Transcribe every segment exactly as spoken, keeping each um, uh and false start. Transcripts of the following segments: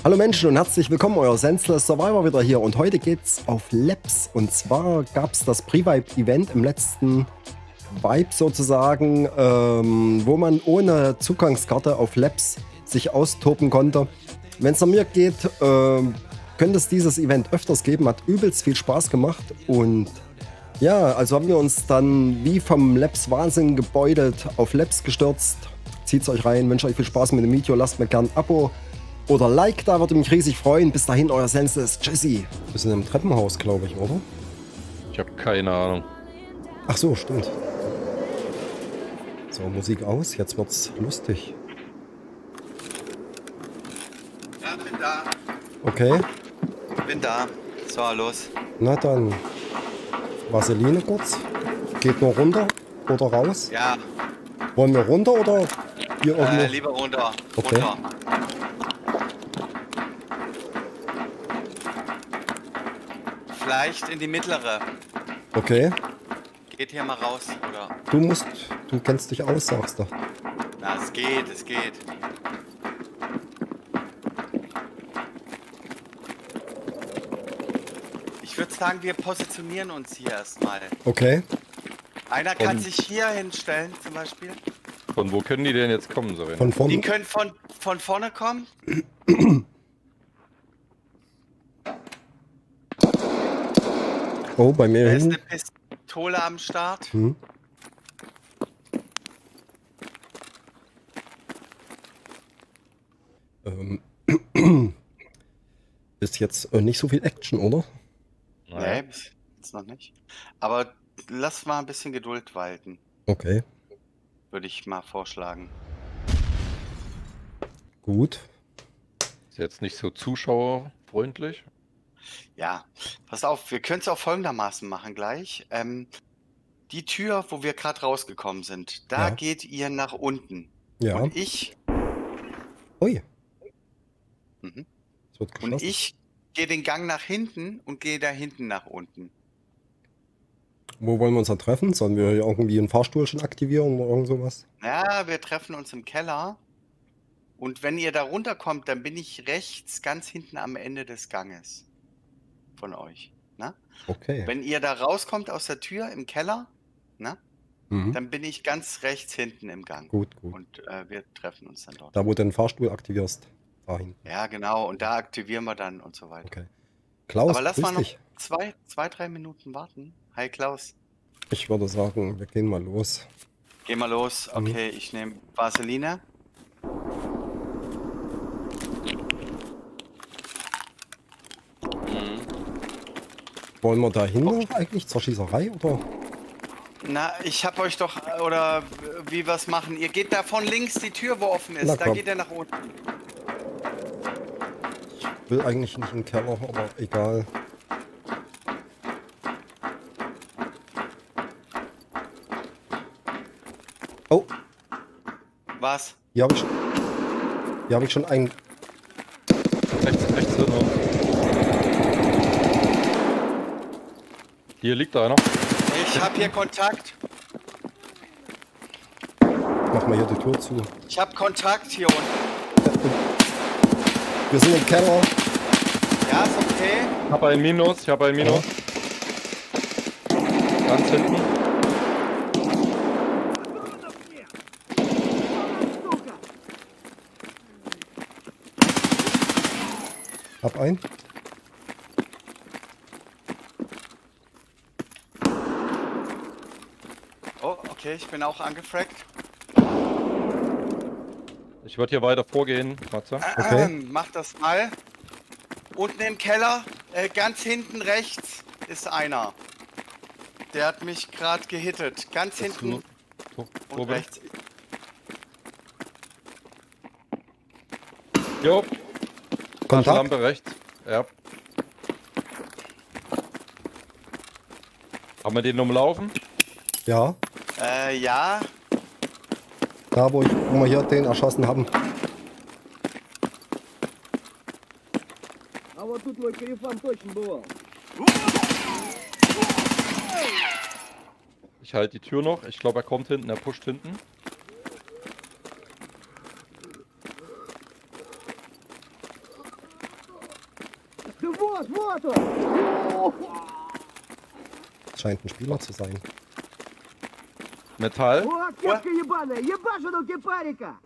Hallo Menschen und herzlich willkommen, euer Senseless Survivor wieder hier und heute geht's auf Labs und zwar gab es das Pre-Vibe-Event im letzten Vibe sozusagen, ähm, wo man ohne Zugangskarte auf Labs sich austoben konnte. Wenn es nach mir geht, ähm, könnte es dieses Event öfters geben, hat übelst viel Spaß gemacht und ja, also haben wir uns dann wie vom Labs Wahnsinn gebeutelt auf Labs gestürzt. Zieht's euch rein, wünsche euch viel Spaß mit dem Video, lasst mir gern ein Abo oder Like, da würde mich riesig freuen. Bis dahin, euer Senseless. Tschüssi. Wir sind im Treppenhaus, glaube ich, oder? Ich habe keine Ahnung. Ach so, stimmt. So, Musik aus, jetzt wird's lustig. Ja, bin da. Okay. Bin da. So, los. Na dann. Vaseline kurz. Geht nur runter oder raus? Ja. Wollen wir runter oder hier irgendwo? Äh, lieber runter. Okay. Runter. Vielleicht in die mittlere. Okay. Geht hier mal raus, oder? Du musst, du kennst dich aus, sagst du. Na, es geht, es geht. Ich würde sagen, wir positionieren uns hier erstmal. Okay. Einer kann Und- sich hier hinstellen, zum Beispiel. Von wo können die denn jetzt kommen, Sorin? Von Die vorne. können von, von vorne kommen. Oh, bei mir Da ist hin. eine Pistole am Start. Hm. Ähm. Ist jetzt äh, nicht so viel Action, oder? Nee, bis jetzt noch nicht. Aber lass mal ein bisschen Geduld walten, Okay, würde ich mal vorschlagen. gut. Ist jetzt nicht so zuschauerfreundlich. Ja, pass auf, wir können es auch folgendermaßen machen gleich. Ähm, die Tür, wo wir gerade rausgekommen sind, da Ja. geht ihr nach unten. Ja. Und ich, Ui, mhm. es wird und geschlossen. ich gehe den Gang nach hinten und gehe da hinten nach unten. Wo wollen wir uns da treffen? Sollen wir hier irgendwie einen Fahrstuhl schon aktivieren oder irgend sowas? Ja, wir treffen uns im Keller. Und wenn ihr da runterkommt, dann bin ich rechts ganz hinten am Ende des Ganges von euch. Ne? Okay. Wenn ihr da rauskommt aus der Tür im Keller, ne, Mhm. dann bin ich ganz rechts hinten im Gang. Gut, gut. Und äh, wir treffen uns dann dort. Da, wo du den Fahrstuhl aktivierst. Dahin. Ja, genau. Und da aktivieren wir dann und so weiter. Okay. Klaus, Aber lass grüß mal noch dich. zwei, zwei, drei Minuten warten. Hi Klaus. Ich würde sagen, wir gehen mal los. Geh mal los. Mhm. Okay, ich nehme Vaseline. Mhm. Wollen wir da hin eigentlich zur Schießerei oder? Na, ich hab euch doch, oder wie wir es machen. Ihr geht da von links die Tür, wo offen ist. Na Da komm. geht er nach unten. Ich will eigentlich nicht in den Keller, aber egal. Oh, Was? hier habe ich schon. Hier habe ich schon einen. Rechts, rechts drin. Hier liegt einer. Ich hab hier Kontakt. Mach mal hier die Tür zu. Ich hab Kontakt hier unten. Wir sind im Keller. Ja, ist okay. Ich habe ein Minus, ich habe ein Minus. Ganz hinten. Hab einen. Oh, okay, ich bin auch angefragt. Ich würde hier weiter vorgehen, Matze. Okay. Ähm, mach das mal. Unten im Keller, äh, ganz hinten rechts, ist einer. Der hat mich gerade gehittet. Ganz Bist hinten du- Wo, wo und bin rechts. ich? Jo, Kontakt. Lampe rechts. Ja. Haben wir den umlaufen? Ja. Äh, ja. Da, wo, ich, wo wir hier den erschossen haben. А вот тут твой Карифан точно бывал. Ich halte die Tür noch. Ich glaube, er kommt hinten, er pusht hinten. Вот, вот он! Scheint ein Spieler zu sein. Metall. О, кепка ебаная! Ебашь этого кипарика!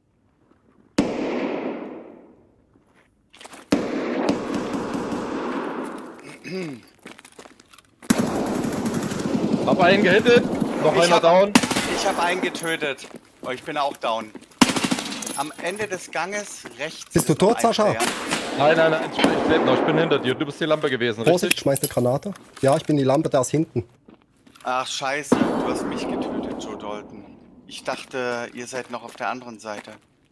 Hab einen gehittet. Noch Ich einer hab- down. Ich habe einen getötet. Oh, ich bin auch down. Am Ende des Ganges rechts. Bist du ist noch tot, ein Sascha? Player. Nein, nein, nein, ich, ich lebe noch. Ich bin hinter dir. Du bist die Lampe gewesen, Vorsicht, richtig? schmeiß eine Granate. Ja, ich bin die Lampe, der ist hinten. Ach, scheiße. Du hast mich getötet, Joe Dalton. Ich dachte, ihr seid noch auf der anderen Seite.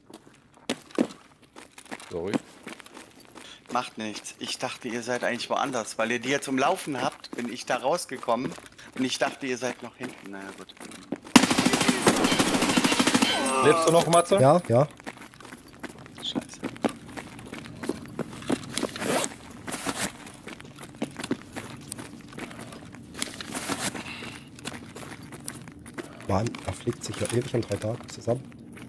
Sorry. Macht nichts. Ich dachte, ihr seid eigentlich woanders. Weil ihr die jetzt zum Laufen habt, bin ich da rausgekommen. Und ich dachte, ihr seid noch hinten. Na ja, gut. Lebst du noch, Matze? Ja, ja. Scheiße. Mann, er fliegt sich ja ewig in drei Tagen zusammen.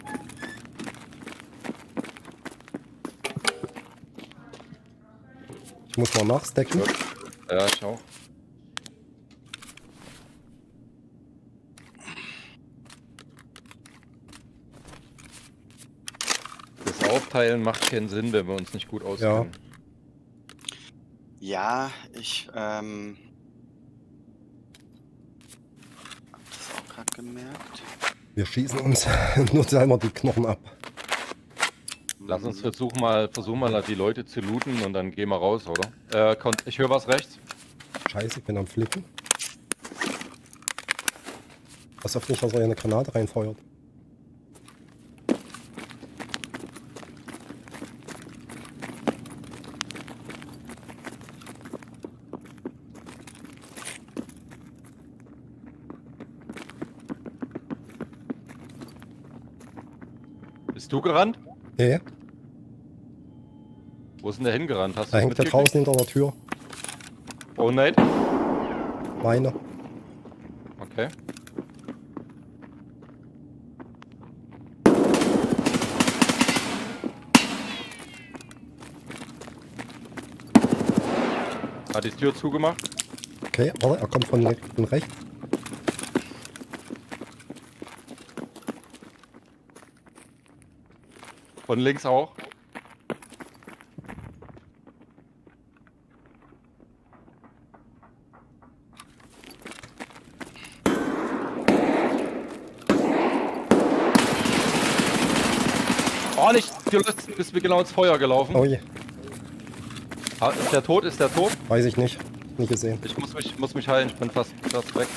Ich muss mal nachstecken. Ja, ich auch. Das Aufteilen macht keinen Sinn, wenn wir uns nicht gut auskennen. Ja, ich, ähm... hab das auch gerade gemerkt. Wir schießen uns nur selber die Knochen ab. Lass uns versuchen mal, versuchen mal die Leute zu looten und dann gehen wir raus, oder? Äh, Kon- ich höre was rechts. Scheiße, ich bin am Flicken. Pass auf nicht, dass er hier eine Granate reinfeuert. Bist du gerannt? Nee, Wo ist denn der hingerannt? Hast da du hängt der draußen hinter der Tür. Oh, Nate? Meine. Okay. Hat die Tür zugemacht? Okay, warte, er kommt von, le- von rechts. Von links auch? Oh, nicht! Du bist mir genau ins Feuer gelaufen. Oh je, Ah, ist der tot? Ist der tot? weiß ich nicht. Nie gesehen. Ich muss mich, muss mich heilen, ich bin fast, fast weg.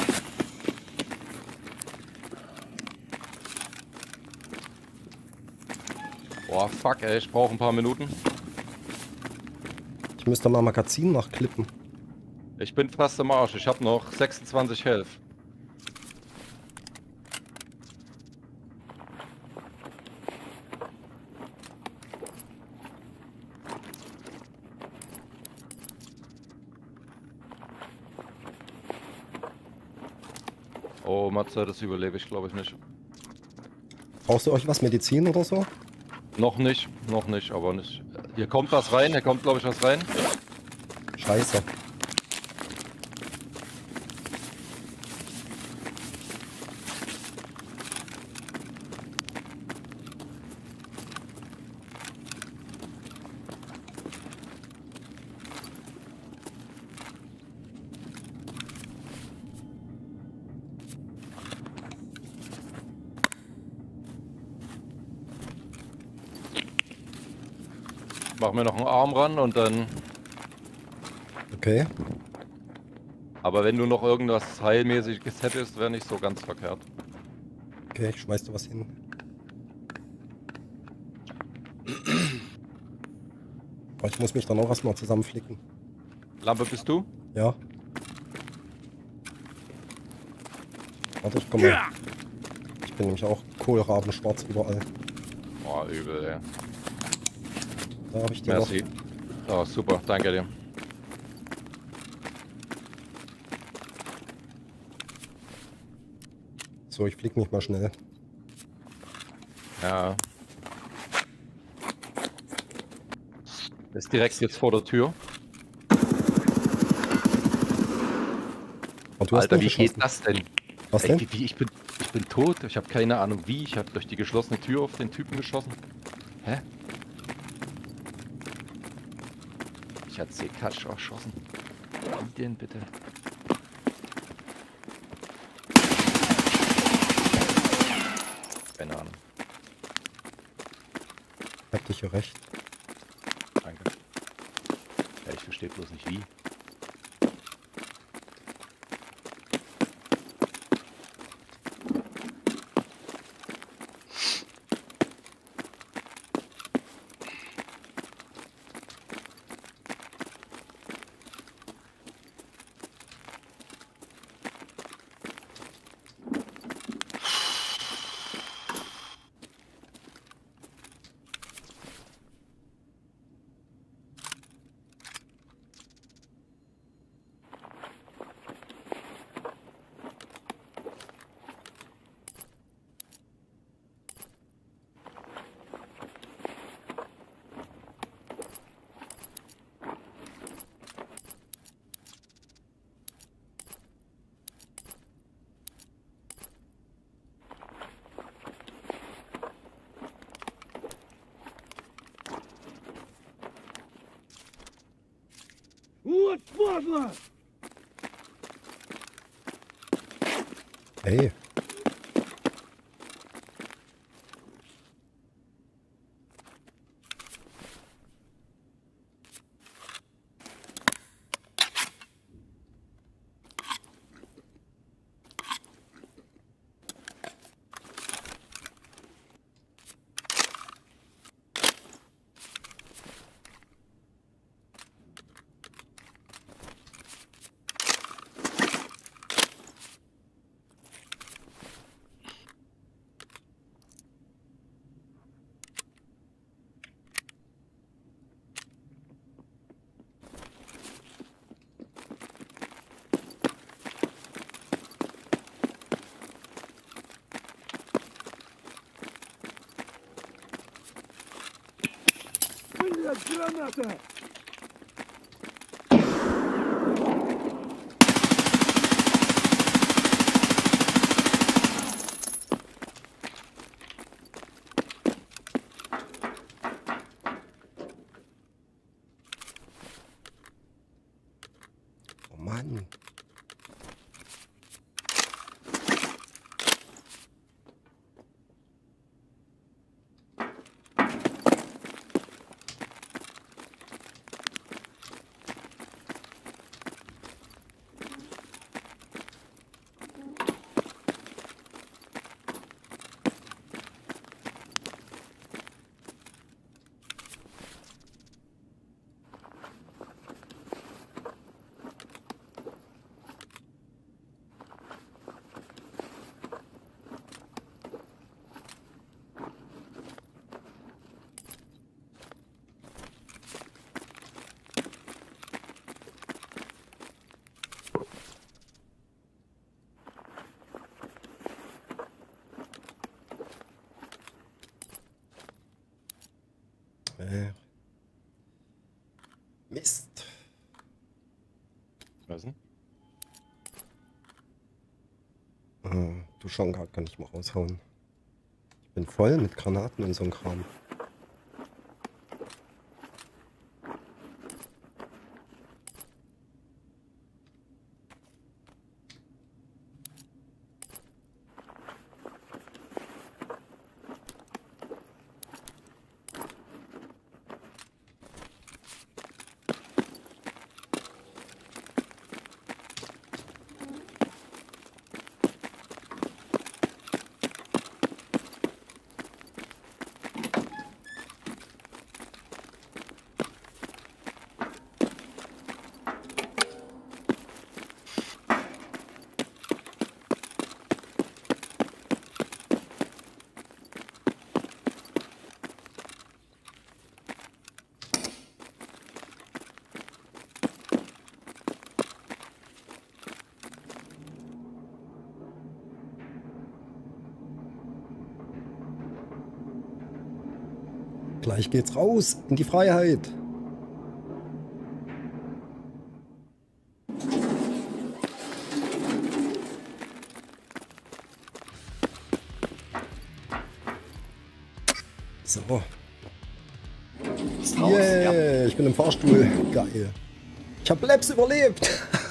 Boah, fuck, ey, ich brauche ein paar Minuten. Ich müsste mal Magazin nachklippen. Ich bin fast im Arsch, ich habe noch sechsundzwanzig Health. Oh, Matze, das überlebe ich glaube ich nicht. Brauchst du euch was, Medizin oder so? Noch nicht, noch nicht, aber nicht. Hier kommt was rein, hier kommt glaube ich was rein. Scheiße. Mach mir noch einen Arm ran und dann... Okay. Aber wenn du noch irgendwas Heilmäßiges hättest, wäre nicht so ganz verkehrt. Okay, ich schmeiß dir was hin. Aber ich muss mich dann auch erstmal zusammenflicken. Lampe, bist du? Ja. Warte, ich komme. Ich bin nämlich auch kohlrabenschwarz überall. Boah, übel, ey. Da habe ich die noch. Merci. Oh, super, danke dir. So, ich flieg nicht mal schnell. Ja. Ist direkt jetzt vor der Tür. Und du hast Alter, nicht wie geschossen. geht das denn? Was Ey, denn? wie, wie, ich, bin, ich bin tot, ich habe keine Ahnung wie. Ich habe durch die geschlossene Tür auf den Typen geschossen. Hä? Ich hatte Sekatsch erschossen. Wie denn bitte? Keine Ahnung. Ich hab dich ja recht. Danke. Ja, ich verstehe bloß nicht wie. Вот падла! Hey. Блядь, граната! Oh Mann. Äh. Mist. Was denn? Äh, du schon gar kann ich mal raushauen. Ich bin voll mit Granaten und so ein Kram. Gleich geht's raus in die Freiheit. So. Ist raus, Yeah, ja. ich bin im Fahrstuhl. Ist raus, Yeah, ja. ich bin im Fahrstuhl. Geil. Ich habe Labs überlebt.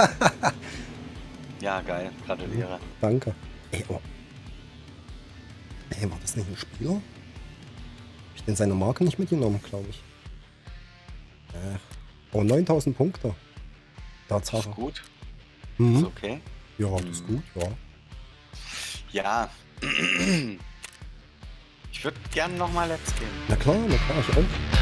Ja, geil. Gratuliere. Danke. Ey, oh. Ey, war das nicht ein Spieler? Hab ich denn seine Marke nicht mitgenommen, glaube ich. Ach. Oh, neuntausend Punkte. Tatsache. Ist gut. Mhm. Ist okay. Ja, das ist gut, ja. Ja. Ich würde gerne nochmal Let's gehen. Na klar, na klar, ich auch.